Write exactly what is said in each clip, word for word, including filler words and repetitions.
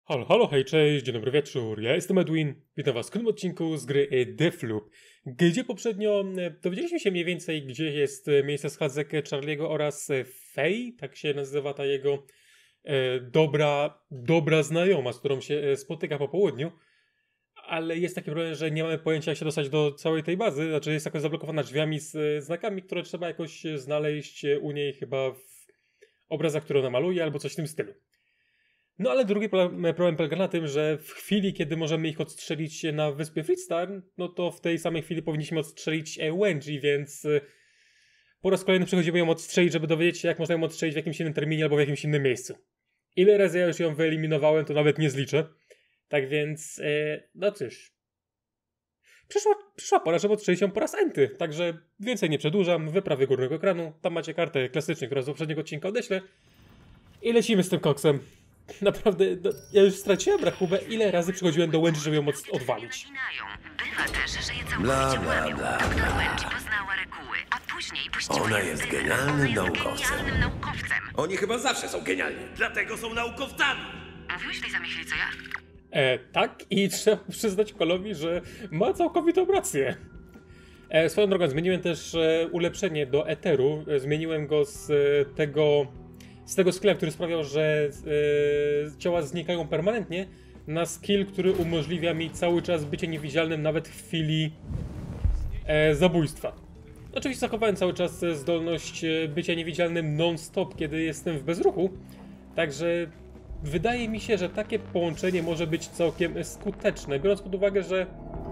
Halo, halo, hej, cześć, dzień dobry wieczór, ja jestem Edwin, witam was w kolejnym odcinku z gry Deathloop, gdzie poprzednio dowiedzieliśmy się mniej więcej, gdzie jest miejsce schadzek Charlie'ego oraz Faye, tak się nazywa ta jego e, dobra, dobra znajoma, z którą się spotyka po południu, ale jest taki problem, że nie mamy pojęcia, jak się dostać do całej tej bazy, znaczy jest jakoś zablokowana drzwiami z znakami, które trzeba jakoś znaleźć u niej chyba w obrazach, które ona maluje, albo coś w tym stylu. No ale drugi problem, problem polega na tym, że w chwili, kiedy możemy ich odstrzelić na wyspie Freestar, no to w tej samej chwili powinniśmy odstrzelić Wenji, więc po raz kolejny przychodzimy ją odstrzelić, żeby dowiedzieć się, jak można ją odstrzelić w jakimś innym terminie albo w jakimś innym miejscu. Ile razy ja już ją wyeliminowałem, to nawet nie zliczę. Tak więc, e, no cóż. Przyszła, przyszła pora, żeby odstrzelić ją po raz enty, także więcej nie przedłużam, wyprawy górnego ekranu, tam macie kartę klasyczną, która z poprzedniego odcinka odeślę i lecimy z tym koksem. Naprawdę, no, ja już straciłem rachubę, ile razy przychodziłem do Wenji, żeby ją od, odwalić. Bywa też, że je całkowicie Bla, bla, łamią. bla, Doktor bla. Wenji poznała reguły, a później puściła Ona je jest z dymem. genialnym Ona jest naukowcem. genialnym naukowcem. Oni chyba zawsze są genialni. Dlatego są naukowcami! Mówiłeś tej samej chwili, co ja? E, tak, i trzeba przyznać Kolowi, że ma całkowitą rację. E, swoją drogą, zmieniłem też e, ulepszenie do Eteru. E, zmieniłem go z e, tego z tego skilla, który sprawiał, że e, ciała znikają permanentnie, na skill, który umożliwia mi cały czas bycie niewidzialnym nawet w chwili e, zabójstwa. Oczywiście zachowałem cały czas zdolność bycia niewidzialnym non-stop, kiedy jestem w bezruchu, także wydaje mi się, że takie połączenie może być całkiem skuteczne, biorąc pod uwagę, że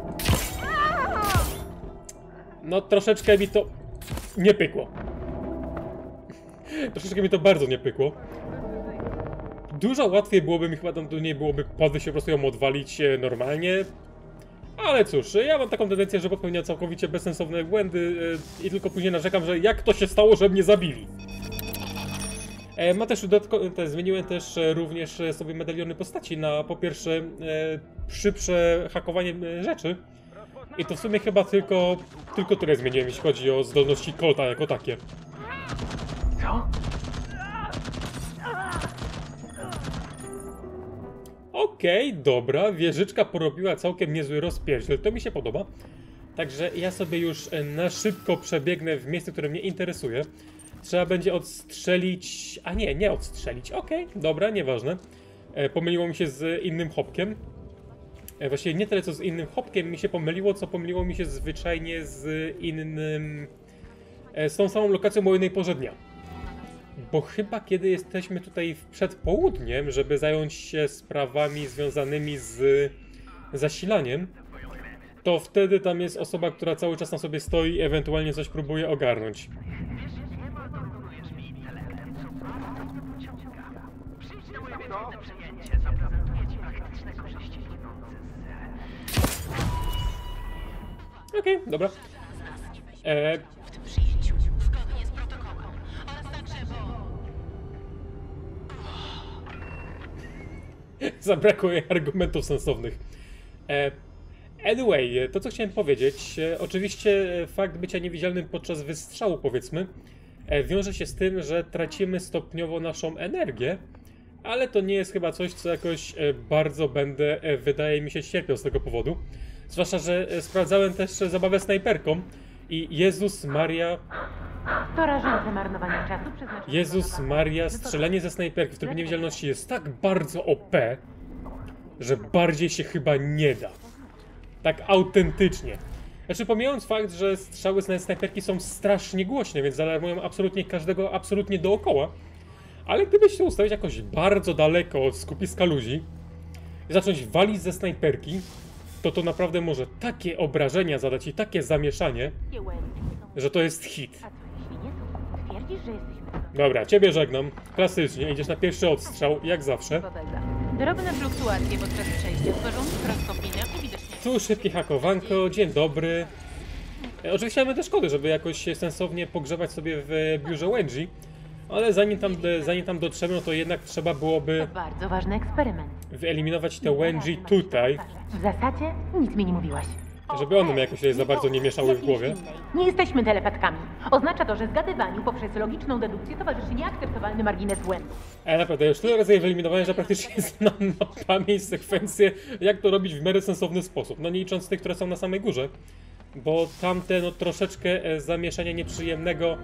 no troszeczkę mi to nie pykło. Troszeczkę mi to bardzo nie pykło. Dużo łatwiej byłoby mi chyba tam do niej byłoby podejść się po prostu ją odwalić normalnie. Ale cóż, ja mam taką tendencję, że popełniam całkowicie bezsensowne błędy i tylko później narzekam, że jak to się stało, że mnie zabili. E, ma też dodatkowo, te, zmieniłem też również sobie medaliony postaci na po pierwsze e, szybsze hakowanie rzeczy. I to w sumie chyba tylko, tylko tyle zmieniłem, jeśli chodzi o zdolności Colta jako takie. Co? Okej, okay, dobra, wieżyczka porobiła całkiem niezły rozpierdziel, to mi się podoba. Także ja sobie już na szybko przebiegnę w miejsce, które mnie interesuje. Trzeba będzie odstrzelić... A nie, nie odstrzelić, okej, okay, dobra, nieważne. E, pomyliło mi się z innym hopkiem. E, właściwie nie tyle co z innym hopkiem mi się pomyliło, co pomyliło mi się zwyczajnie z innym... E, z tą samą lokacją o jednej porze dnia. Bo chyba kiedy jesteśmy tutaj przed południem, żeby zająć się sprawami związanymi z zasilaniem, to wtedy tam jest osoba, która cały czas na sobie stoi i ewentualnie coś próbuje ogarnąć. Okej, okay, dobra. E, Zabrakło jej argumentów sensownych. E, anyway, to co chciałem powiedzieć, e, oczywiście fakt bycia niewidzialnym podczas wystrzału, powiedzmy, e, wiąże się z tym, że tracimy stopniowo naszą energię, ale to nie jest chyba coś, co jakoś e, bardzo będę, e, wydaje mi się, cierpiał z tego powodu. Zwłaszcza, że e, sprawdzałem też zabawę snajperką i Jezus Maria... To rażące marnowanie czasu przeznaczone. Jezus Maria, strzelanie ze snajperki w trybie niewidzialności jest tak bardzo O P, że bardziej się chyba nie da. Tak autentycznie. Znaczy, pomijając fakt, że strzały z snajperki są strasznie głośne, więc zaalarmują absolutnie każdego, absolutnie dookoła. Ale gdybyś się ustawić jakoś bardzo daleko od skupiska ludzi i zacząć walić ze snajperki, to to naprawdę może takie obrażenia zadać i takie zamieszanie, że to jest hit. Twierdzisz, że jesteśmy... Dobra, ciebie żegnam. Klasycznie, idziesz na pierwszy odstrzał, jak zawsze. Drobne fluktuacje podczas przejścia tworzą mikroskopijne i widocznie... Tu szybkie hakowanko, dzień dobry. E, oczywiście mamy też kody, żeby jakoś sensownie pogrzewać sobie w biurze Wenji, ale zanim tam, zanim tam dotrzemy, no to jednak trzeba byłoby To bardzo ważny eksperyment. wyeliminować te Wenji tutaj. W zasadzie nic mi nie mówiłaś. Żeby one mi jakoś się za bardzo nie mieszały w głowie. Nie jesteśmy telepatkami. Oznacza to, że zgadywaniu poprzez logiczną dedukcję towarzyszy nieakceptowalny margines błędu. Ale naprawdę, już tyle razy je wyeliminowałem, że praktycznie znam na pamięć sekwencję, jak to robić w miarę sensowny sposób. No nie licząc tych, które są na samej górze. Bo tamte, no troszeczkę e, zamieszania nieprzyjemnego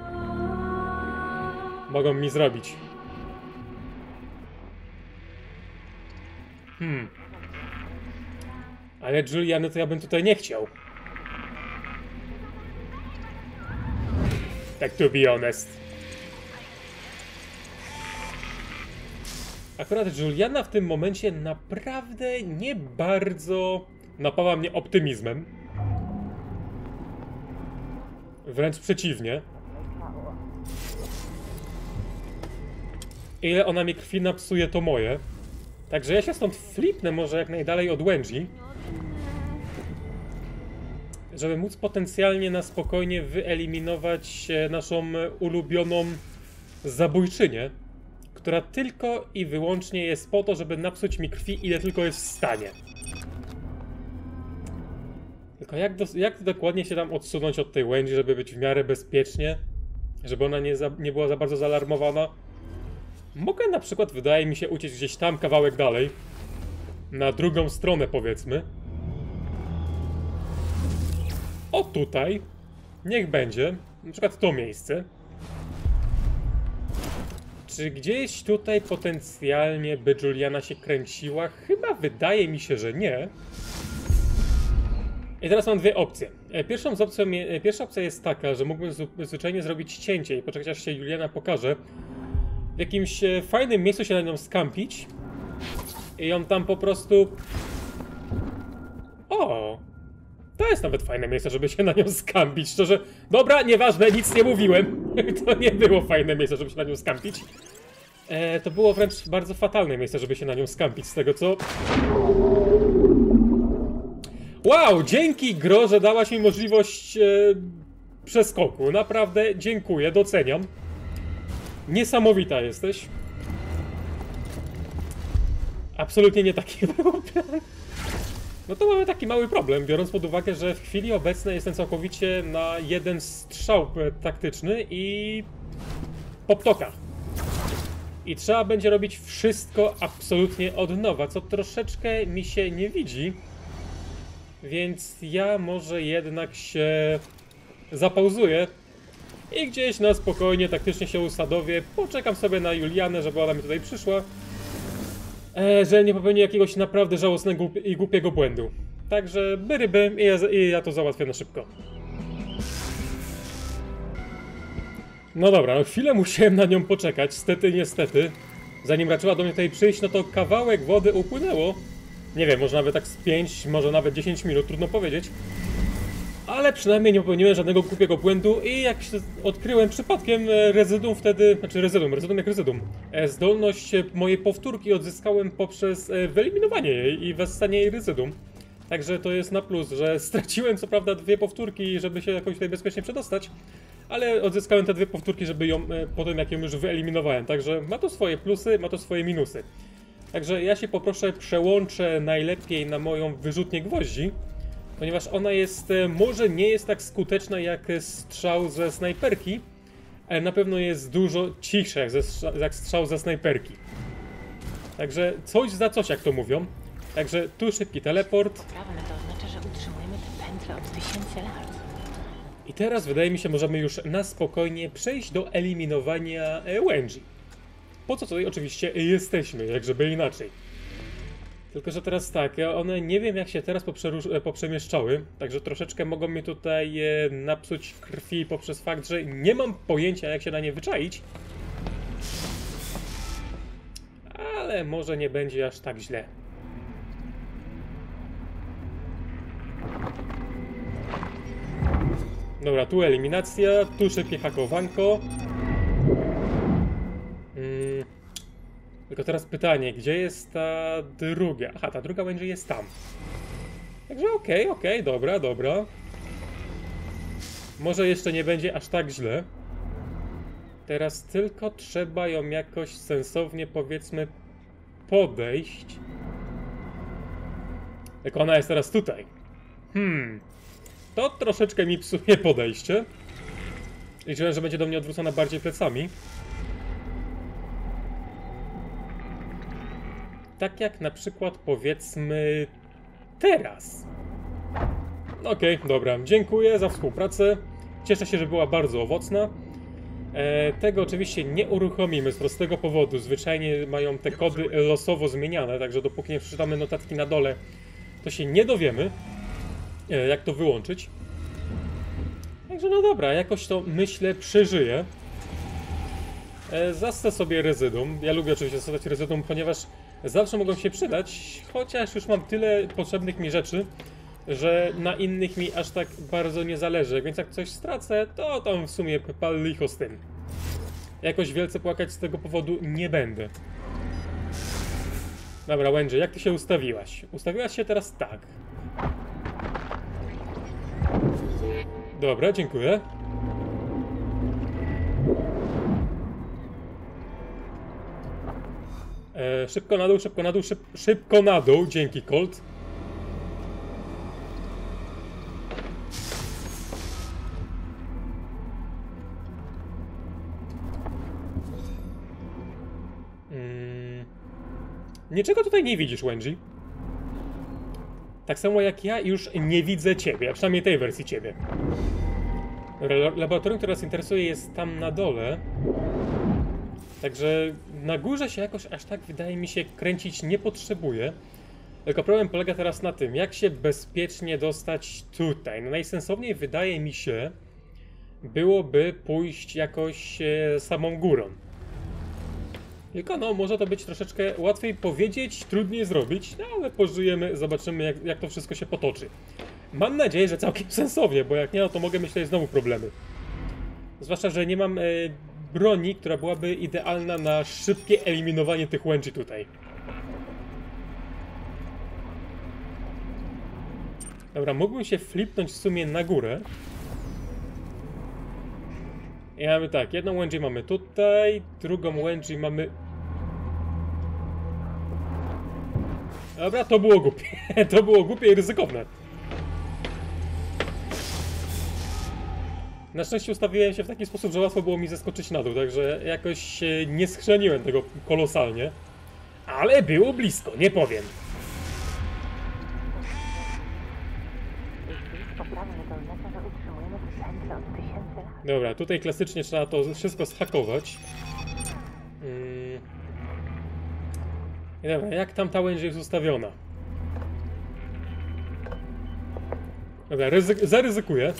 mogą mi zrobić. Hmm. Ale Juliany to ja bym tutaj nie chciał. Tak to be honest. Akurat Juliana w tym momencie naprawdę nie bardzo napawa mnie optymizmem. Wręcz przeciwnie. Ile ona mi krwi napsuje, to moje. Także ja się stąd flipnę może jak najdalej od Wenji, żeby móc potencjalnie na spokojnie wyeliminować naszą ulubioną zabójczynię, która tylko i wyłącznie jest po to, żeby napsuć mi krwi, ile tylko jest w stanie. Tylko jak, do, jak dokładnie się tam odsunąć od tej Wenji, żeby być w miarę bezpiecznie, żeby ona nie, za, nie była za bardzo zaalarmowana? Mogę na przykład, wydaje mi się, uciec gdzieś tam kawałek dalej, na drugą stronę powiedzmy. O tutaj, niech będzie, na przykład to miejsce. Czy gdzieś tutaj potencjalnie by Juliana się kręciła? Chyba wydaje mi się, że nie. I teraz mam dwie opcje. Pierwszą z opcją, pierwsza opcja jest taka, że mógłbym zwyczajnie zrobić cięcie i poczekać aż się Juliana pokaże. W jakimś fajnym miejscu się na nią skampić. I ją tam po prostu... O! To jest nawet fajne miejsce, żeby się na nią skampić. Szczerze, dobra, nieważne, nic nie mówiłem. To nie było fajne miejsce, żeby się na nią skampić. E, to było wręcz bardzo fatalne miejsce, żeby się na nią skampić, z tego co... Wow, dzięki gro, że dałaś mi możliwość e, przeskoku. Naprawdę dziękuję, doceniam. Niesamowita jesteś. Absolutnie nie taki był plan. No to mamy taki mały problem, biorąc pod uwagę, że w chwili obecnej jestem całkowicie na jeden strzał taktyczny i poptoka. I trzeba będzie robić wszystko absolutnie od nowa, co troszeczkę mi się nie widzi. Więc ja może jednak się zapauzuję i gdzieś na spokojnie, taktycznie się usadowię. Poczekam sobie na Julianę, żeby ona mi tutaj przyszła. E, że nie popełni jakiegoś naprawdę żałosnego i głupiego błędu. Także byryby i ja, i ja to załatwię na szybko. No dobra, no chwilę musiałem na nią poczekać, stety niestety. Zanim raczyła do mnie tutaj przyjść, no to kawałek wody upłynęło. Nie wiem, może nawet tak z pięć, może nawet dziesięć minut, trudno powiedzieć. Ale przynajmniej nie popełniłem żadnego głupiego błędu i jak się odkryłem przypadkiem rezydum wtedy, znaczy rezydum, rezydum jak rezydum. Zdolność mojej powtórki odzyskałem poprzez wyeliminowanie jej i wessanie jej rezydum. Także to jest na plus, że straciłem co prawda dwie powtórki, żeby się jakoś tutaj bezpiecznie przedostać, ale odzyskałem te dwie powtórki, żeby ją potem jak ją już wyeliminowałem. Także ma to swoje plusy, ma to swoje minusy. Także ja się poproszę przełączę najlepiej na moją wyrzutnię gwoździ, ponieważ ona jest, może nie jest tak skuteczna jak strzał ze snajperki, ale na pewno jest dużo cichsza jak, ze, jak strzał ze snajperki. Także coś za coś, jak to mówią. Także tu szybki teleport. Prawne to oznacza, że utrzymujemy te pętle od tysięcy lat. I teraz wydaje mi się, możemy już na spokojnie przejść do eliminowania Wenji. Po co tutaj oczywiście jesteśmy, jak żeby inaczej. Tylko że teraz tak, one nie wiem jak się teraz poprzemieszczały, także troszeczkę mogą mi tutaj napsuć krwi poprzez fakt, że nie mam pojęcia jak się na nie wyczaić. Ale może nie będzie aż tak źle. Dobra, tu eliminacja, tu szybkie hakowanko. Hmm. Tylko teraz pytanie, gdzie jest ta druga? Aha, ta druga będzie jest tam. Także okej, okay, okej, okay, dobra, dobra. Może jeszcze nie będzie aż tak źle. Teraz tylko trzeba ją jakoś sensownie, powiedzmy, podejść. Jak ona jest teraz tutaj. Hmm. To troszeczkę mi psuje podejście. Liczyłem, że będzie do mnie odwrócona bardziej plecami. Tak jak na przykład powiedzmy teraz. Okej, okay, dobra. Dziękuję za współpracę. Cieszę się, że była bardzo owocna. E, tego oczywiście nie uruchomimy z prostego powodu. Zwyczajnie mają te kody losowo zmieniane, także dopóki nie przeczytamy notatki na dole, to się nie dowiemy, e, jak to wyłączyć. Także no dobra, jakoś to myślę przeżyję. E, zastę sobie rezydum. Ja lubię oczywiście zastosować rezydum, ponieważ zawsze mogą się przydać, chociaż już mam tyle potrzebnych mi rzeczy, że na innych mi aż tak bardzo nie zależy, więc jak coś stracę, to tam w sumie pal licho z tym. Jakoś wielce płakać z tego powodu nie będę. Dobra, Wendy, jak ty się ustawiłaś? Ustawiłaś się teraz tak. Dobra, dziękuję. E, szybko na dół, szybko na dół, szyb, szybko na dół, dzięki Colt. Mm. Niczego tutaj nie widzisz, Wendy. Tak samo jak ja już nie widzę ciebie, a przynajmniej tej wersji ciebie. Laboratorium, które nas interesuje, jest tam na dole. Także na górze się jakoś aż tak, wydaje mi się, kręcić nie potrzebuje. Tylko problem polega teraz na tym, jak się bezpiecznie dostać tutaj. No najsensowniej, wydaje mi się, byłoby pójść jakoś e, samą górą. Tylko no, może to być troszeczkę łatwiej powiedzieć, trudniej zrobić, no ale pożyjemy, zobaczymy jak, jak to wszystko się potoczy. Mam nadzieję, że całkiem sensownie, bo jak nie, no to mogę myśleć znowu problemy. Zwłaszcza, że nie mam e, broni, która byłaby idealna na szybkie eliminowanie tych łęczy tutaj. Dobra, mógłbym się flipnąć w sumie na górę. I mamy tak, jedną łęczę mamy tutaj, drugą łęczę mamy... Dobra, to było głupie. To było głupie i ryzykowne. Na szczęście ustawiłem się w taki sposób, że łatwo było mi zeskoczyć na dół, także jakoś nie schrzeniłem tego kolosalnie. Ale było blisko, nie powiem. Dobra, tutaj klasycznie trzeba to wszystko zhakować. Hmm. I dobra, jak tam ta łędź jest ustawiona? Dobra, ryzyk zaryzykuję.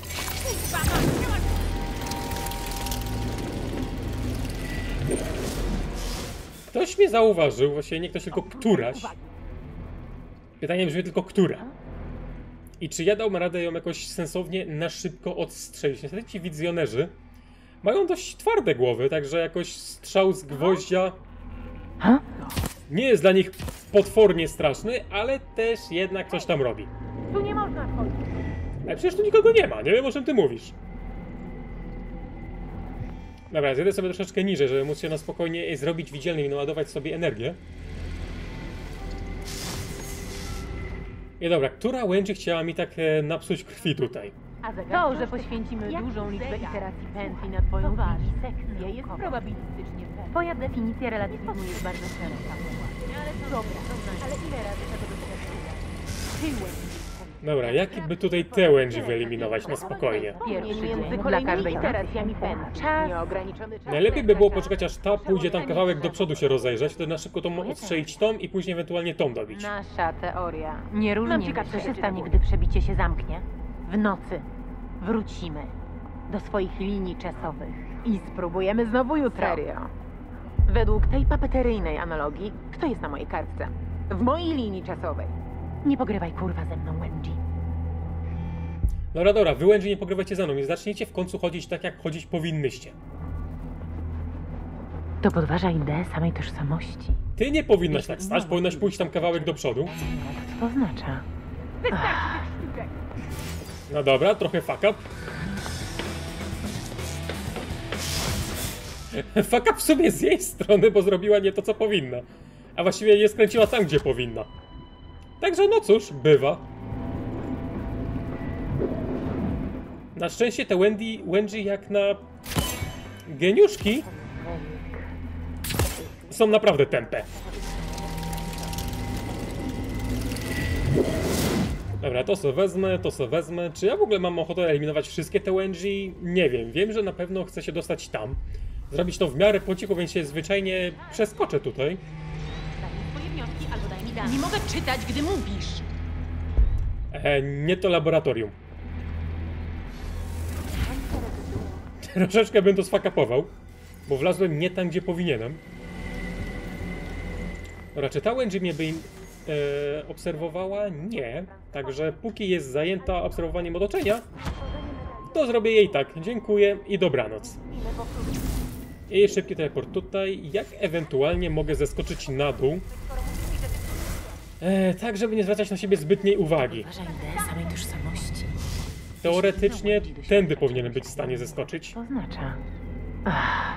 Ktoś mnie zauważył, właściwie nie ktoś, tylko któraś. Pytanie brzmi tylko która. I czy ja dałbym radę ją jakoś sensownie na szybko odstrzelić? Niestety ci wizjonerzy mają dość twarde głowy, także jakoś strzał z gwoździa nie jest dla nich potwornie straszny, ale też jednak coś tam robi. Tu nie można wchodzić. Ale przecież tu nikogo nie ma, nie wiem o czym ty mówisz. Dobra, zjedę sobie troszeczkę niżej, żeby móc się na spokojnie zrobić widzialnym i naładować sobie energię. I dobra, która łęczy chciała mi tak e, napsuć krwi tutaj? To, że poświęcimy dużą liczbę iteracji pętli na twoją sekcję, jest probabilistycznie pewne. Twoja definicja relatywizmu jest bardzo szeroka. Ale dobra, ale ile razy tego doświadczyłeś? Dobra, jak by tutaj te łęczy wyeliminować na spokojnie? Pierwszy między kolejnymi iteracjami pętli. Nieograniczony czas. Najlepiej by było poczekać, aż ta pójdzie tam kawałek do przodu się rozejrzeć, wtedy na szybko tą odstrzelić tą i później ewentualnie tą dobić. Nasza teoria. Nie różni, co się stanie, gdy przebicie się zamknie. W nocy wrócimy do swoich linii czasowych i spróbujemy znowu jutro. Serio? Według tej papeteryjnej analogii, kto jest na mojej kartce? W mojej linii czasowej. Nie pogrywaj kurwa ze mną, Wendy. Dobra, dobra, wy Wendy nie pogrywajcie ze mną i zacznijcie w końcu chodzić tak, jak chodzić powinnyście. To podważa ideę samej tożsamości. Ty nie powinnaś tak stać, powinnaś pójść tam kawałek do przodu. Co to oznacza? No dobra, trochę fuck up. Fuck up w sumie z jej strony, bo zrobiła nie to, co powinna. A właściwie nie skręciła tam, gdzie powinna. Także no cóż, bywa. Na szczęście te Wendy, Wendy jak na geniuszki są naprawdę tępe. Dobra, to sobie wezmę, to sobie wezmę. Czy ja w ogóle mam ochotę eliminować wszystkie te Wendy? Nie wiem. Wiem, że na pewno chcę się dostać tam. Zrobić to w miarę po cichu, więc się zwyczajnie przeskoczę tutaj. Nie mogę czytać, gdy mówisz. E, nie to laboratorium. Troszeczkę bym to sfakapował, bo wlazłem nie tam, gdzie powinienem. Dobra, czy ta Wendy mnie by e, obserwowała? Nie. Także póki jest zajęta obserwowaniem otoczenia, to zrobię jej tak. Dziękuję i dobranoc. I szybki teleport tutaj. Jak ewentualnie mogę zeskoczyć na dół? E, tak, żeby nie zwracać na siebie zbytniej uwagi. Samej tożsamości. Teoretycznie tędy powinienem być w stanie zeskoczyć. To oznacza. Ach.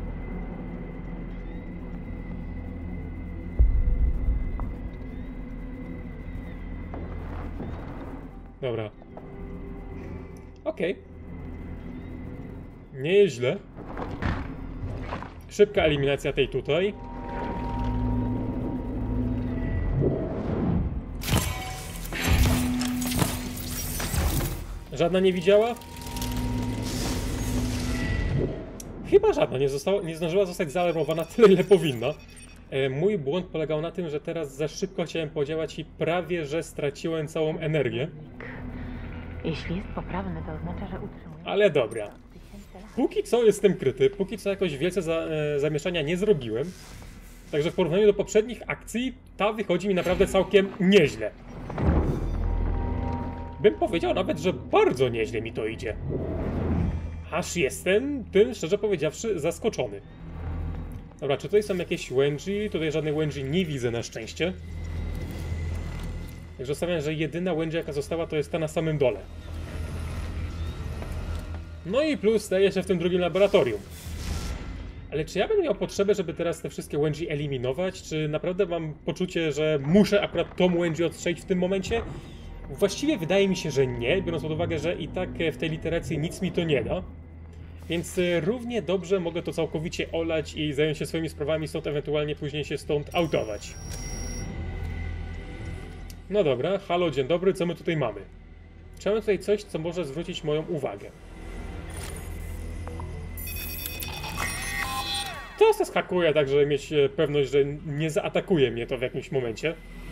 Dobra. Okej. Okay. Nie jest źle. Szybka eliminacja tej tutaj. Żadna nie widziała? Chyba żadna nie, została, nie zdążyła zostać zaalarmowana tyle, ile powinna. E, mój błąd polegał na tym, że teraz za szybko chciałem podziałać i prawie, że straciłem całą energię. Jeśli jest poprawny, to oznacza, że utrzymuje. Ale dobra. Póki co jestem kryty, póki co jakoś wielce za, e, zamieszania nie zrobiłem. Także w porównaniu do poprzednich akcji, ta wychodzi mi naprawdę całkiem nieźle. Bym powiedział nawet, że bardzo nieźle mi to idzie. Aż jestem tym, szczerze powiedziawszy, zaskoczony. Dobra, czy tutaj są jakieś Wendy? Tutaj żadnej Wendy nie widzę na szczęście. Także stawiam, że jedyna Wendy jaka została to jest ta na samym dole. No i plus te jeszcze w tym drugim laboratorium. Ale czy ja będę miał potrzebę, żeby teraz te wszystkie Wendy eliminować? Czy naprawdę mam poczucie, że muszę akurat tą Wendy odstrzelić w tym momencie? Właściwie wydaje mi się, że nie, biorąc pod uwagę, że i tak w tej literacji nic mi to nie da. Więc równie dobrze mogę to całkowicie olać i zająć się swoimi sprawami, stąd ewentualnie później się stąd autować. No dobra, halo, dzień dobry, co my tutaj mamy? Czy mamy tutaj coś, co może zwrócić moją uwagę? To się skakuje, tak żeby mieć pewność, że nie zaatakuje mnie to w jakimś momencie.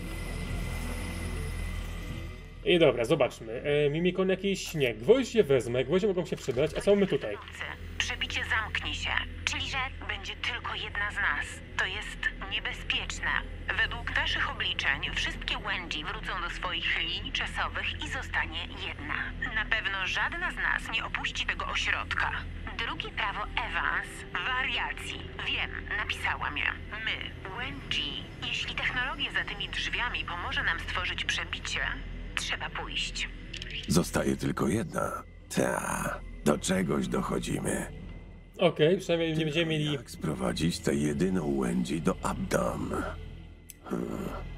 I dobra, zobaczmy. E, Mimikon jakiś? Nie. Gwoździe wezmę, gwoździe mogą się przydać. A co mamy tutaj? Przebicie zamknij się, czyli że będzie tylko jedna z nas. To jest niebezpieczne. Według naszych obliczeń wszystkie Wendy wrócą do swoich linii czasowych i zostanie jedna. Na pewno żadna z nas nie opuści tego ośrodka. Drugie prawo Evans, wariacji. Wiem, napisałam je. My, Wendy, jeśli technologia za tymi drzwiami pomoże nam stworzyć przebicie, trzeba pójść. Zostaje tylko jedna. Ta, do czegoś dochodzimy. Okej, okay, przynajmniej nie będziemy mieli... Jak sprowadzić tę jedyną Wendy do Abdam? Hmm.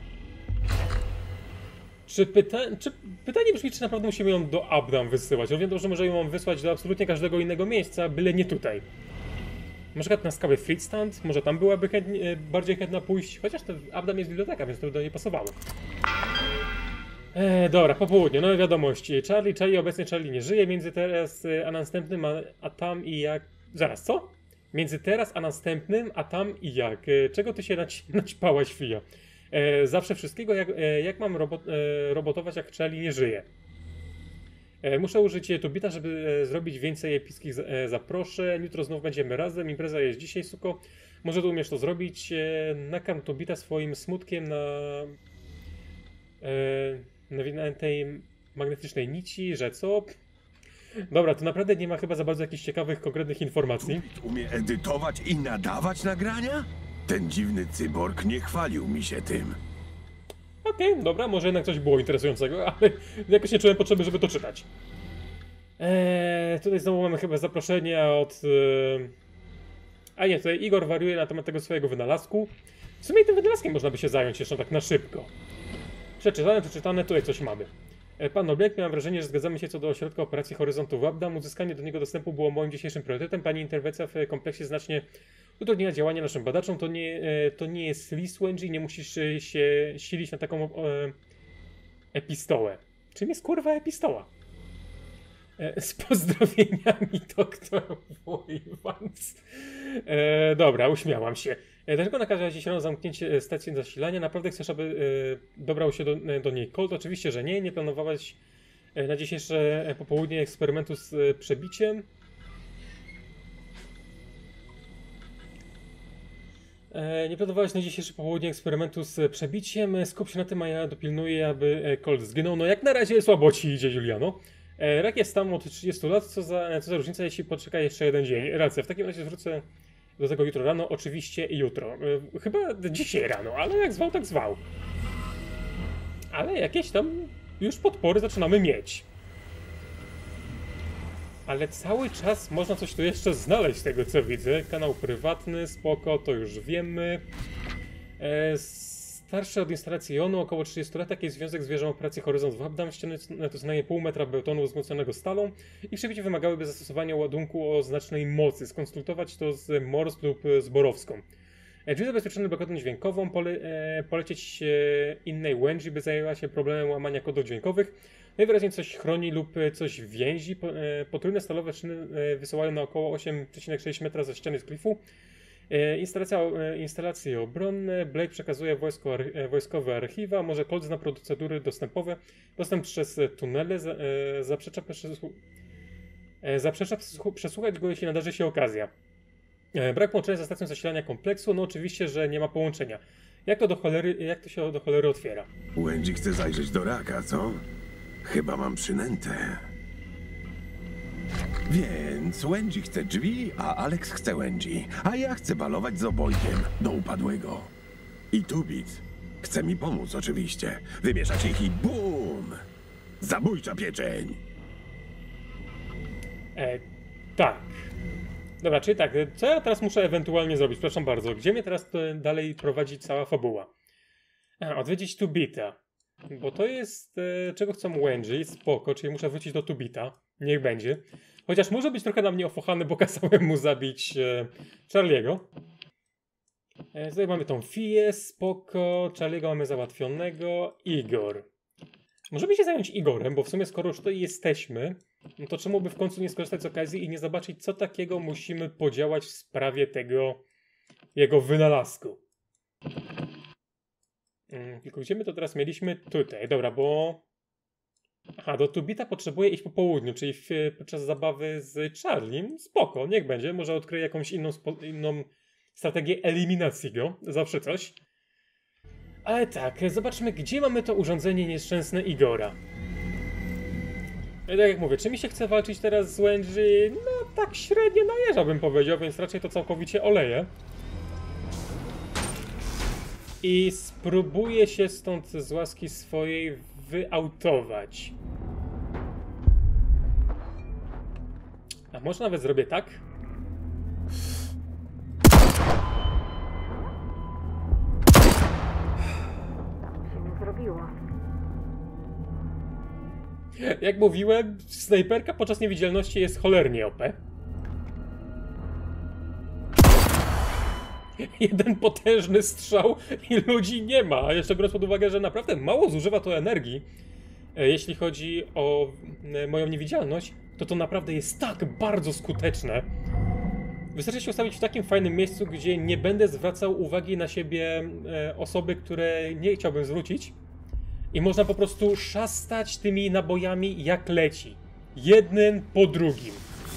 Czy, pyta... czy pytanie brzmi, czy naprawdę musimy ją do Abdam wysyłać? Ja wiem, że możemy ją wysłać do absolutnie każdego innego miejsca, byle nie tutaj. Na przykład na skałę Friedstand, może tam byłaby chętnie, bardziej chętna pójść, chociaż to Abdam jest biblioteka, więc to do niej pasowało. Eee, dobra, po południu, nowe wiadomości. Charlie, Charlie, obecnie Charlie nie żyje, między teraz a następnym, a, a tam i jak... Zaraz, co? Między teraz a następnym, a tam i jak? E, czego ty się naci naćpałaś, Fia? E, zawsze wszystkiego, jak, e, jak mam robot e, robotować, jak Charlie nie żyje? E, muszę użyć Tubita, żeby e, zrobić więcej epickich e, zaproszeń. Jutro znów będziemy razem, impreza jest dzisiaj, suko. Może tu umiesz to zrobić? E, nakarm Tubita swoim smutkiem na... E, na tej magnetycznej nici, że co? Dobra, to naprawdę nie ma chyba za bardzo jakichś ciekawych, konkretnych informacji. Umie edytować i nadawać nagrania? Ten dziwny cyborg nie chwalił mi się tym. Okej, okay, dobra, może jednak coś było interesującego, ale jakoś nie czułem potrzeby, żeby to czytać. Eee, tutaj znowu mamy chyba zaproszenia od... Yy... A nie, tutaj Igor wariuje na temat tego swojego wynalazku. W sumie tym wynalazkiem można by się zająć jeszcze tak na szybko. Przeczytane, przeczytane, tutaj coś mamy. Pan Nobliak, miałem wrażenie, że zgadzamy się co do ośrodka operacji Horyzontu Wabdam. Uzyskanie do niego dostępu było moim dzisiejszym priorytetem. Pani interwencja w kompleksie znacznie utrudnienia działania naszym badaczom. To nie, to nie jest list, Wendy, nie musisz się silić na taką e, epistołę. Czym jest kurwa epistoła? E, z pozdrowieniami doktor Wojwans. E, dobra, uśmiałam się. E, dlaczego nakazałeś dziś rano zamknięcie stacji zasilania? Naprawdę chcesz, aby e, dobrał się do, do niej Colt? Oczywiście, że nie. Nie planowałeś e, na dzisiejsze popołudnie eksperymentu z e, przebiciem. E, nie planowałeś na dzisiejsze popołudnie eksperymentu z przebiciem. Skup się na tym, a ja dopilnuję, aby Colt zginął. No jak na razie słabo ci idzie, Juliano. E, Rak jest tam od trzydziestu lat. Co za, co za różnica, jeśli poczeka jeszcze jeden dzień? Racja, w takim razie wrócę do tego jutro rano. Oczywiście jutro. E, chyba dzisiaj rano, ale jak zwał, tak zwał. Ale jakieś tam już podpory zaczynamy mieć. Ale cały czas można coś tu jeszcze znaleźć z tego, co widzę. Kanał prywatny, spoko, to już wiemy. E, starsze od instalacji jonu, około trzydziestu lat, jest związek z wieżą operacji Horyzont Wabdam. Ściany to co najmniej pół metra betonu wzmocnionego stalą. Ich przebicie wymagałyby zastosowania ładunku o znacznej mocy. Skonsultować to z Morse lub z Borowską. E, drzwi zabezpieczone blokatą dźwiękową. Pole, e, polecieć e, innej Wendy, by zajęła się problemem łamania kodów dźwiękowych. Najwyraźniej coś chroni lub coś więzi. Potrójne stalowe szyny wysyłają na około osiem przecinek sześć metra ze ściany z klifu. Instalacja, instalacje obronne. Blake przekazuje wojsko, wojskowe archiwa. Może Colt zna procedury dostępowe. Dostęp przez tunele. Zaprzecza, zaprzecza przesłuchać go, jeśli nadarzy się okazja. Brak połączenia ze stacją zasilania kompleksu. No oczywiście, że nie ma połączenia. Jak to do cholery, jak to się do cholery otwiera? Wendy chce zajrzeć do Raka, co? Chyba mam przynętę. Więc Wendy chce drzwi, a Alex chce Wendy. A ja chcę balować z obojkiem do upadłego. I Tubit chce mi pomóc oczywiście. Wymieszać ich i bum! Zabójcza pieczeń! E, tak. Dobra, czyli tak, co ja teraz muszę ewentualnie zrobić? Przepraszam bardzo, gdzie mnie teraz dalej prowadzi cała fabuła? A, odwiedzić Tubita. Bo to jest, e, czego chcą Wendy, spoko, czyli muszę wrócić do Tubita, niech będzie. Chociaż może być trochę na mnie ofochany, bo kazałem mu zabić e, Charlie'ego. E, tutaj mamy tą Fiję, spoko, Charlie'ego mamy załatwionego, Igor. Możemy się zająć Igorem, bo w sumie skoro już tutaj jesteśmy, no to czemu by w końcu nie skorzystać z okazji i nie zobaczyć, co takiego musimy podziałać w sprawie tego jego wynalazku. Hmm, tylko gdzie my to teraz mieliśmy? Tutaj, dobra, bo... Aha, do Tubita potrzebuję iść po południu, czyli w, podczas zabawy z Charlie'm. Spoko, niech będzie, może odkryję jakąś inną, inną strategię eliminacji go, zawsze coś. Ale tak, zobaczmy, gdzie mamy to urządzenie nieszczęsne Igora. Tak jak mówię, czy mi się chce walczyć teraz z Wendy? No tak średnio najeżdża, bym powiedział, więc raczej to całkowicie oleję. I spróbuję się stąd z łaski swojej wyautować. A może nawet zrobię tak? Co mi zrobiło? Jak mówiłem, snajperka podczas niewidzialności jest cholernie O P. Jeden potężny strzał i ludzi nie ma. A jeszcze biorąc pod uwagę, że naprawdę mało zużywa to energii, jeśli chodzi o moją niewidzialność, to to naprawdę jest tak bardzo skuteczne. Wystarczy się ustawić w takim fajnym miejscu, gdzie nie będę zwracał uwagi na siebie osoby, które nie chciałbym zwrócić. I można po prostu szastać tymi nabojami jak leci. Jednym po drugim.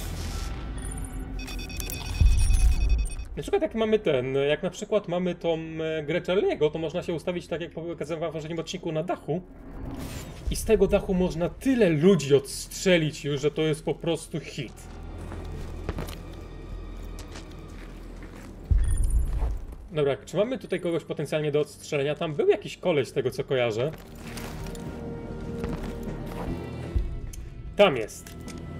Na przykład jak mamy ten, jak na przykład mamy tą grę Charlie'ego, to można się ustawić tak jak pokazałem wam w poprzednim odcinku na dachu. I z tego dachu można tyle ludzi odstrzelić już, że to jest po prostu hit. Dobra, czy mamy tutaj kogoś potencjalnie do odstrzelenia? Tam był jakiś koleś z tego co kojarzę. Tam jest.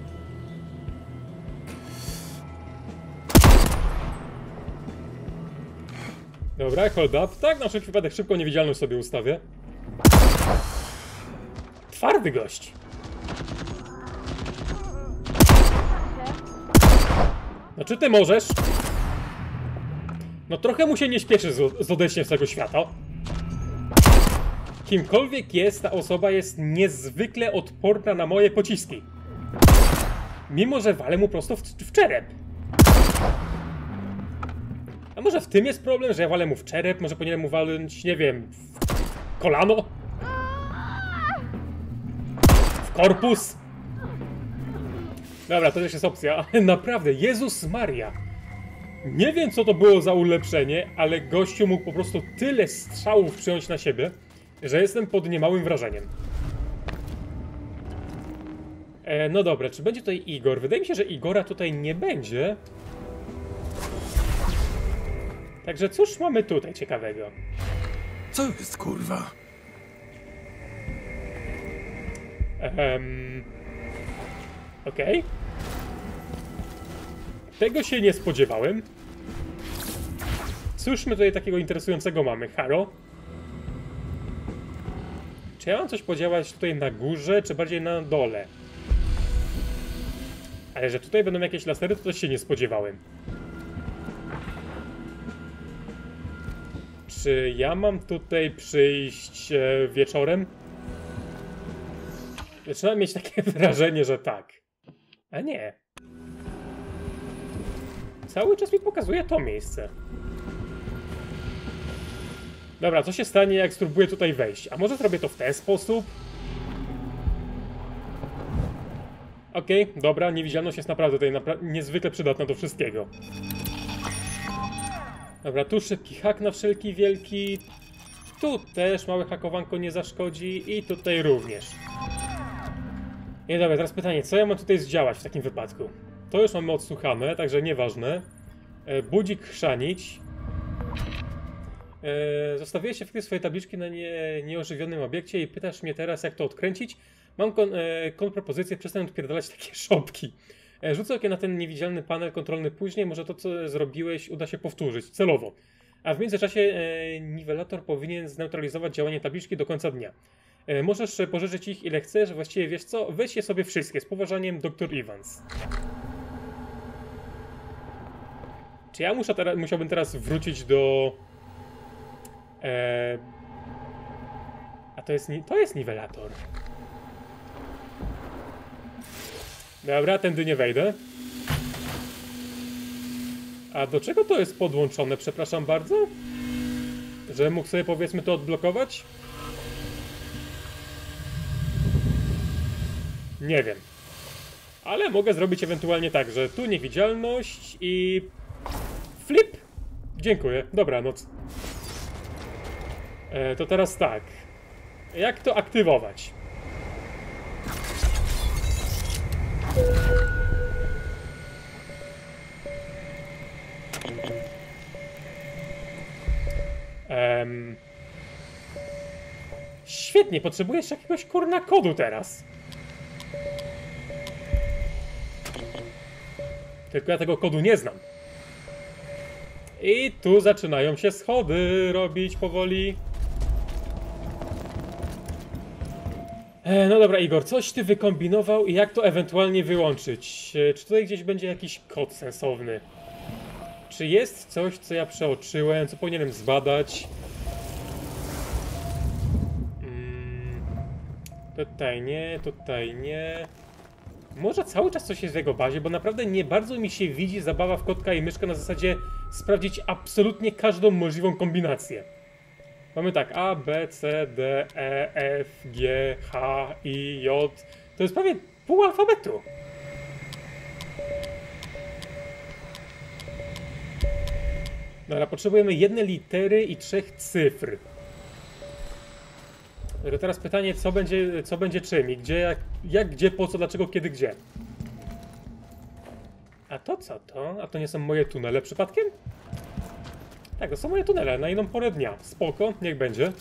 Dobra, hold up. Tak, na wszelki wypadek szybko niewidzialność sobie ustawię. twardy gość. No czy ty możesz? No trochę mu się nie śpieszy z, z odejściem z tego świata. Kimkolwiek jest, ta osoba jest niezwykle odporna na moje pociski. Mimo że walę mu prosto w, w czerep. A może w tym jest problem, że ja walę mu w czerep? Może powinienem mu walnąć, nie wiem, w kolano? W korpus? Dobra, to też jest opcja, ale naprawdę, Jezus Maria. Nie wiem, co to było za ulepszenie, ale gościu mógł po prostu tyle strzałów przyjąć na siebie, że jestem pod niemałym wrażeniem. E, no dobra, czy będzie tutaj Igor? Wydaje mi się, że Igora tutaj nie będzie. Także cóż mamy tutaj ciekawego? Co jest, kurwa? Ehm... Okej. Okay. Tego się nie spodziewałem. Cóż my tutaj takiego interesującego mamy? Haro? Czy ja mam coś podziałać tutaj na górze, czy bardziej na dole? Ale że tutaj będą jakieś lasery, to też się nie spodziewałem. Czy ja mam tutaj przyjść e, wieczorem? Zaczynam mieć takie wrażenie, że tak. A nie. Cały czas mi pokazuje to miejsce. Dobra, co się stanie, jak spróbuję tutaj wejść? A może zrobię to w ten sposób? Okej, okay, dobra, niewidzialność jest naprawdę tutaj napra niezwykle przydatna do wszystkiego. Dobra, tu szybki hak na wszelki wielki. Tu też małe hakowanko nie zaszkodzi i tutaj również. I dobra, teraz pytanie, co ja mam tutaj zdziałać w takim wypadku? To już mamy odsłuchane, także nieważne. E, budzik chrzanić. E, zostawiłeś się w swojej tabliczki na nie, nieożywionym obiekcie i pytasz mnie teraz, jak to odkręcić? Mam kon, e, kontrpropozycję, przestań odpierdalać takie szopki. E, rzucę okiem na ten niewidzialny panel kontrolny później, może to, co zrobiłeś, uda się powtórzyć, celowo. A w międzyczasie e, niwelator powinien zneutralizować działanie tabliczki do końca dnia. E, możesz pożyczyć ich ile chcesz, właściwie wiesz co, weź je sobie wszystkie, z poważaniem, doktor Evans. Czy ja muszę teraz, musiałbym teraz wrócić do... E... A to jest, to jest niwelator. Dobra, tędy nie wejdę. A do czego to jest podłączone, przepraszam bardzo? Że mógł sobie, powiedzmy, to odblokować? Nie wiem. Ale mogę zrobić ewentualnie tak, że tu niewidzialność i... Flip? Dziękuję, dobranoc. E, to teraz tak. Jak to aktywować? Um. Świetnie, potrzebujesz jakiegoś kurna kodu teraz. Tylko ja tego kodu nie znam. I tu zaczynają się schody robić powoli. E, no dobra, Igor, coś ty wykombinował i jak to ewentualnie wyłączyć? E, czy tutaj gdzieś będzie jakiś kod sensowny? Czy jest coś, co ja przeoczyłem, co powinienem zbadać? Mm, tutaj nie, tutaj nie. Może cały czas coś jest w jego bazie, bo naprawdę nie bardzo mi się widzi zabawa w kotka i myszkę na zasadzie sprawdzić absolutnie każdą możliwą kombinację. Mamy tak, A, B, C, D, E, F, G, H, I, J. To jest prawie pół alfabetu. Dobra, potrzebujemy jednej litery i trzech cyfr. Teraz pytanie, co będzie, co będzie czym i gdzie, jak, jak, gdzie, po co, dlaczego, kiedy, gdzie. A to co to? A to nie są moje tunele przypadkiem? Tak, to są moje tunele na inną porę dnia. Spoko, niech będzie.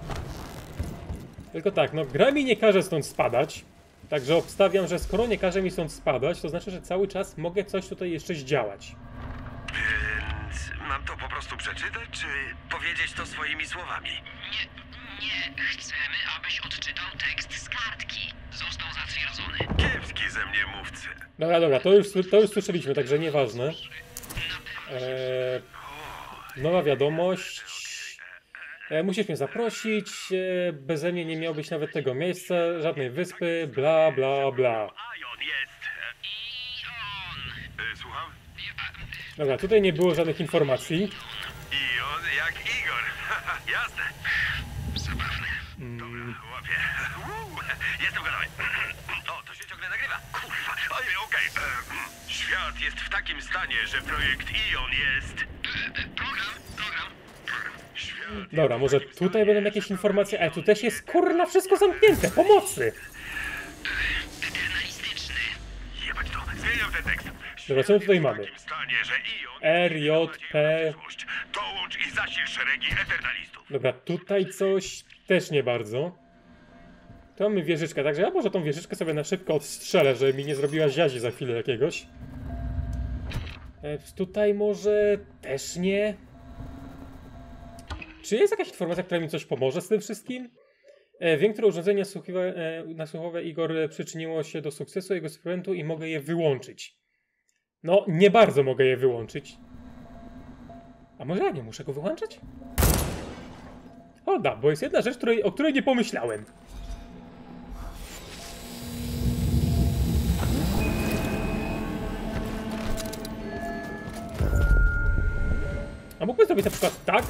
Tylko tak, no gra mi nie każe stąd spadać. Także obstawiam, że skoro nie każe mi stąd spadać, to znaczy, że cały czas mogę coś tutaj jeszcze zdziałać. Więc mam to po prostu przeczytać, czy powiedzieć to swoimi słowami? Nie, nie. Chcemy, abyś odczytał tekst z kartki. Dobra, dobra, to już, to już słyszeliśmy, także nieważne. Eee, nowa wiadomość. Eee, musisz mnie zaprosić. Eee, beze mnie nie miałbyś nawet tego miejsca, żadnej wyspy, bla, bla, bla. Ion jest. Ion. Słucham? Dobra, tutaj nie było żadnych informacji. Ion jak Igor. Jasne. Zabawne. Dobra, łapię. Uuu, jestem gotowy. O, to się ciągle nagrywa. Kurwa. Oj, okej. Okay. Świat jest w takim stanie, że projekt Ion jest... Program, program. Świat... Dobra, może tutaj będą jakieś informacje, ale tu też jest kurna wszystko zamknięte. Pomocy! Eternalistyczny. Jebać to. Zmieniam ten tekst. Dobra, co my tutaj mamy? W takim stanie, że Ion... R, J, P... Dołącz i zasil szeregi eternalistów. Dobra, tutaj coś też nie bardzo. Tu mamy wieżyczkę, także ja może tą wieżyczkę sobie na szybko odstrzelę, żeby mi nie zrobiła ziazi za chwilę jakiegoś. E, tutaj może też nie. Czy jest jakaś informacja, która mi coś pomoże z tym wszystkim? E, wiem, które urządzenie nasłuchowe, e, nasłuchowe Igor przyczyniło się do sukcesu jego eksperymentu i mogę je wyłączyć. No, nie bardzo mogę je wyłączyć. A może ja nie muszę go wyłączać? O da, bo jest jedna rzecz, której, o której nie pomyślałem. A mógłbym zrobić na przykład tak?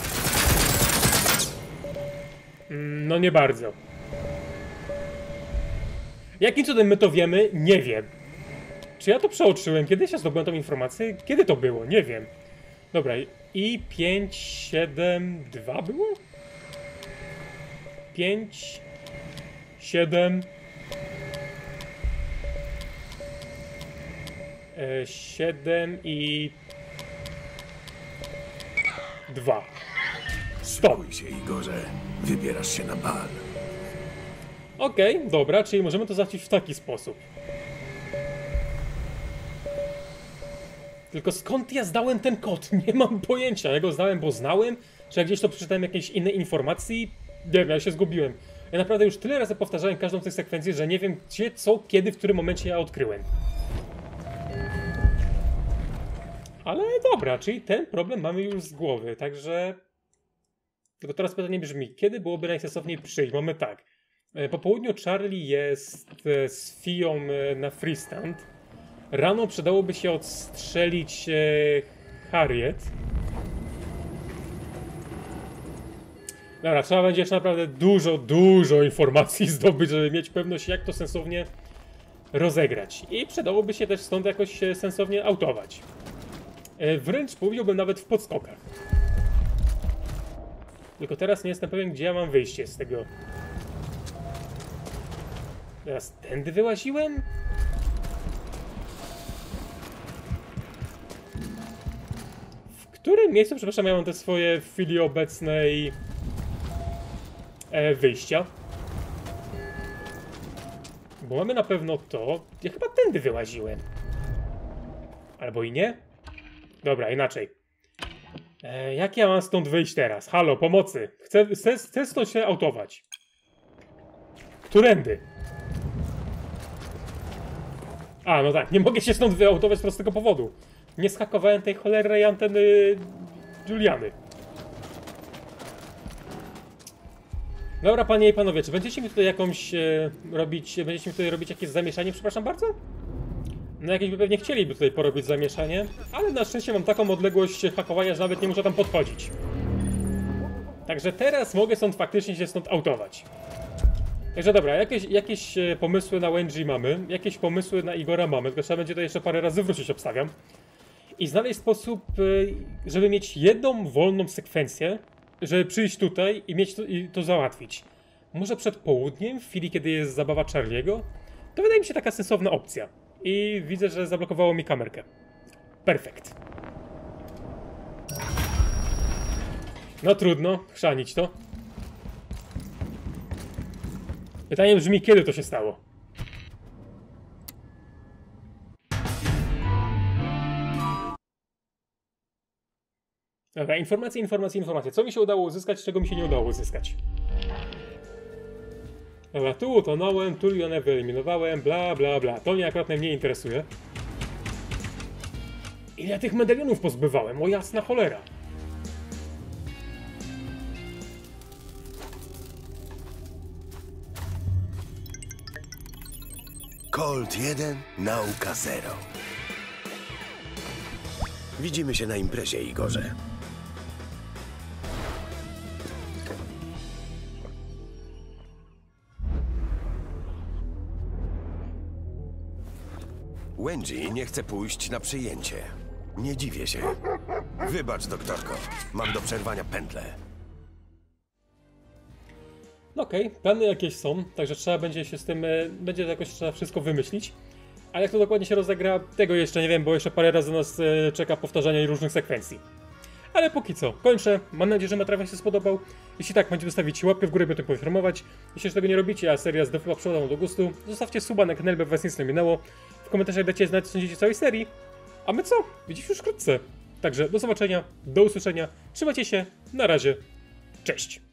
Mm, no nie bardzo. Jakim cudem my to wiemy? Nie wiem. Czy ja to przeoczyłem? Kiedy się zdobyłem tą informację? Kiedy to było? Nie wiem. Dobra, i pięć, siedem, dwa było? pięć, siedem, siedem i dwa. Stop. Bój się, Igorze. Wybierasz się na bal. Okej, okay, dobra, czyli możemy to zacząć w taki sposób. Tylko skąd ja zdałem ten kod? Nie mam pojęcia. Ja go znałem, bo znałem, czy jak gdzieś to przeczytałem jakiejś innej informacji. Nie wiem, ja się zgubiłem. Ja naprawdę już tyle razy powtarzałem każdą z tych sekwencji, że nie wiem gdzie, co, kiedy, w którym momencie ja odkryłem. Ale dobra, czyli ten problem mamy już z głowy, także... Tylko teraz pytanie brzmi, kiedy byłoby najsensowniej przyjść? Mamy tak. Po południu Charlie jest z Fią na freestand. Rano przydałoby się odstrzelić Harriet. Dobra, trzeba będzie jeszcze naprawdę dużo, dużo informacji zdobyć, żeby mieć pewność, jak to sensownie rozegrać. I przydałoby się też stąd jakoś sensownie autować. Wręcz powiedziałbym nawet w podskokach. Tylko teraz nie jestem pewien, gdzie ja mam wyjście z tego. Teraz tędy wyłaziłem? W którym miejscu, przepraszam, ja mam te swoje w chwili obecnej e, wyjścia? Bo mamy na pewno to... Ja chyba tędy wyłaziłem. Albo i nie? Dobra, inaczej. E, jak ja mam stąd wyjść teraz? Halo, pomocy. Chcę, chcę, chcę stąd się autować. Którędy? A, no tak, nie mogę się stąd wyautować z prostego powodu. Nie schakowałem tej cholernej anteny Juliany. Dobra, panie i panowie, czy będziecie mi tutaj jakąś e, robić, będziecie mi tutaj robić jakieś zamieszanie, przepraszam bardzo? No jakieś by pewnie chcieliby tutaj porobić zamieszanie, ale na szczęście mam taką odległość hakowania, że nawet nie muszę tam podchodzić. Także teraz mogę stąd faktycznie się stąd autować. Także dobra, jakieś, jakieś pomysły na Wenji mamy, jakieś pomysły na Igora mamy, tylko trzeba będzie to jeszcze parę razy wrócić, obstawiam. I znaleźć sposób, żeby mieć jedną wolną sekwencję, żeby przyjść tutaj i mieć to, i to załatwić. Może przed południem, w chwili kiedy jest zabawa Charlie'ego, to wydaje mi się taka sensowna opcja. I widzę, że zablokowało mi kamerkę. Perfekt. No trudno, chrzanić to. Pytanie brzmi, kiedy to się stało? Dobra, informacje, informacje, informacje. Co mi się udało uzyskać, czego mi się nie udało uzyskać? Dobra, tu utonąłem, tu Lionę wyeliminowałem, bla, bla, bla. To mnie akurat najmniej interesuje. Ile ja tych medalionów pozbywałem, o jasna cholera. Colt jeden, nauka zero. Widzimy się na imprezie, Igorze. Wendy nie chce pójść na przyjęcie. Nie dziwię się. Wybacz, doktorko. Mam do przerwania pętlę. No okej, okay, plany jakieś są, także trzeba będzie się z tym, będzie jakoś trzeba wszystko wymyślić. A jak to dokładnie się rozegra, tego jeszcze nie wiem, bo jeszcze parę razy nas czeka powtarzanie różnych sekwencji. Ale póki co, kończę. Mam nadzieję, że materiał się spodobał. Jeśli tak, możecie zostawić łapkę w górę, by o tym poinformować. Jeśli już tego nie robicie, a seria z Deathloop przypadła wam do gustu, zostawcie suba na kanale, by was nic nie minęło. W komentarzach dajcie znać, co sądzicie całej serii. A my co? Widzicie już wkrótce. Także do zobaczenia, do usłyszenia. Trzymajcie się, na razie. Cześć!